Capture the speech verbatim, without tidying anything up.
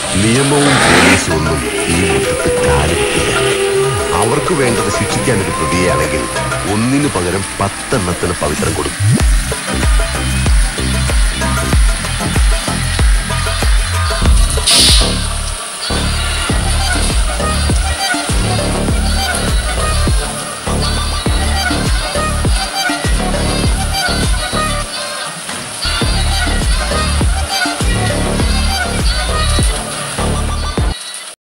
നിയമവും പോലീസും ഒന്നും ഈ മുറ്റത്ത് കാലുകുത്തില്ല. അവർക്ക് വേണ്ടത് ശിക്ഷിക്കാനൊരു പ്രതിയാണെങ്കിൽ ഒന്നിനു പകരം പത്തെണ്ണത്തിന് പവിത്രം കൊടുക്കും.